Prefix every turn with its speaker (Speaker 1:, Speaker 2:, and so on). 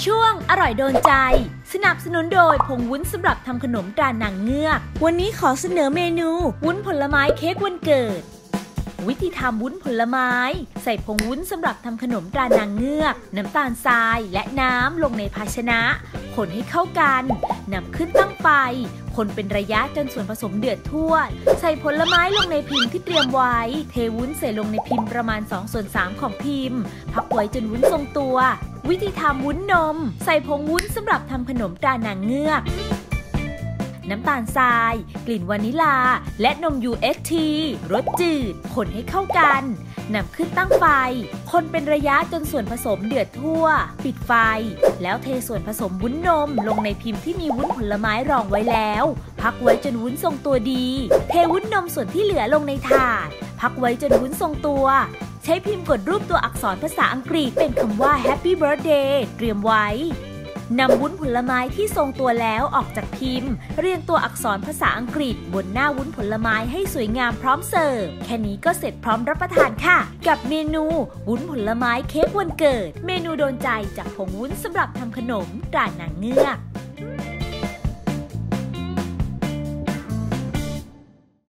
Speaker 1: ช่วงอร่อยโดนใจสนับสนุนโดยผงวุ้นสำหรับทำขนมตรานางเงือกวันนี้ขอเสนอเมนูวุ้นผลไม้เค้กวันเกิดวิธีทำวุ้นผลไม้ใส่ผงวุ้นสำหรับทำขนมตรานางเงือกน้ำตาลทรายและน้ำลงในภาชนะคนให้เข้ากันนำขึ้นตั้งไฟคนเป็นระยะจนส่วนผสมเดือดทั่วใส่ผลไม้ลงในพิมพ์ที่เตรียมไว้เทวุ้นใส่ลงในพิมพ์ประมาณ2/3ของพิมพ์พักไว้จนวุ้นทรงตัววิธีทำวุ้นนมใส่ผงวุ้นสำหรับทำขนมตรานางเงือกน้ำตาลทรายกลิ่นวานิลาและนม UHT รสจืดคนให้เข้ากันนำขึ้นตั้งไฟคนเป็นระยะจนส่วนผสมเดือดทั่วปิดไฟแล้วเทส่วนผสมวุ้นนมลงในพิมพ์ที่มีวุ้นผลไม้รองไว้แล้วพักไว้จนวุ้นทรงตัวดีเทวุ้นนมส่วนที่เหลือลงในถาดพักไว้จนวุ้นทรงตัวใช้พิมพ์กดรูปตัวอักษรภาษาอังกฤษเป็นคำว่า Happy Birthday เตรียมไว้นำวุ้นผลไม้ที่ทรงตัวแล้วออกจากพิมพ์เรียงตัวอักษรภาษาอังกฤษบนหน้าวุ้นผลไม้ให้สวยงามพร้อมเสิร์ฟแค่นี้ก็เสร็จพร้อมรับประทานค่ะกับเมนูวุ้นผลไม้เค้กวันเกิดเมนูโดนใจจากผงวุ้นสำหรับทำขนมตรานางเงือก